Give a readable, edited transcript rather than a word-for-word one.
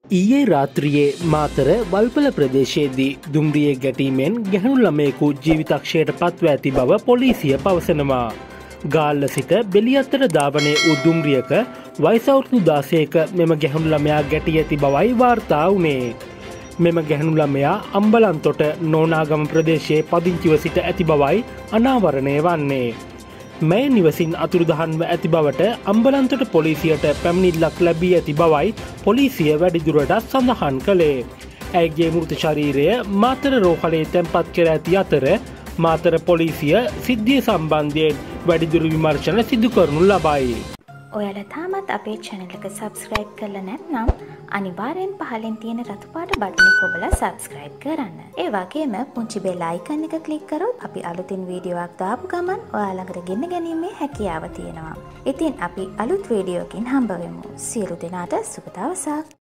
ඊයේ රාත්‍රියේ මාතර වල්පල ප්‍රදේශයේදී දුම්රියේ ගැටීමෙන් ගැහණු ළමයෙකු ජීවිතක්ෂයට පත්ව ඇති බව පොලිසිය පවසනවා. ගාල්ල සිට බෙලියත්තර ධාවනය වූ දුම්රියක වයස අවුරුදු 16ක මෙම ගැහණු ළමයා ගැටී ඇති බවයි වාර්තා වුණේ. මෙම ගැහණු ළමයා අම්බලන්තොට නෝනාගම ප්‍රදේශයේ පදිංචිව සිට ඇති බවයි අනාවරණය වන්නේ. මේ නිවසින් අතුරුදහන්ව ඇති බවට අම්බලන්තොට පොලිසියට පැමිණිල්ලක් ලැබී ඇති බවයි පොලිසිය වැඩිදුරටත් සඳහන් කළේ. ඇයගේ මෘත ශරීරය මාතර රෝහලේ තැන්පත් කර ඇති අතර මාතර පොලිසිය සිද්ධිය සම්බන්ධයෙන් වැඩිදුර විමර්ශන සිදු කරනු ලබයි. ඔයාලා තාමත් අපේ channel එක subscribe කරලා නැත්නම් අනිවාර්යෙන් පහලින් තියෙන රතු පාට බටන් එක ඔබලා subscribe කරන්න. ඒ වගේම පුංචි bell icon එක click කරොත් අපි අලුතින් වීඩියෝ එකක් දාපු ගමන් ඔයාලා ළඟට ගෙන ගැනීමේ හැකියාව තියෙනවා. ඉතින් අපි අලුත් වීඩියෝ එකකින් හම්බ වෙමු. සියලු දෙනාට සුබ දවසක්.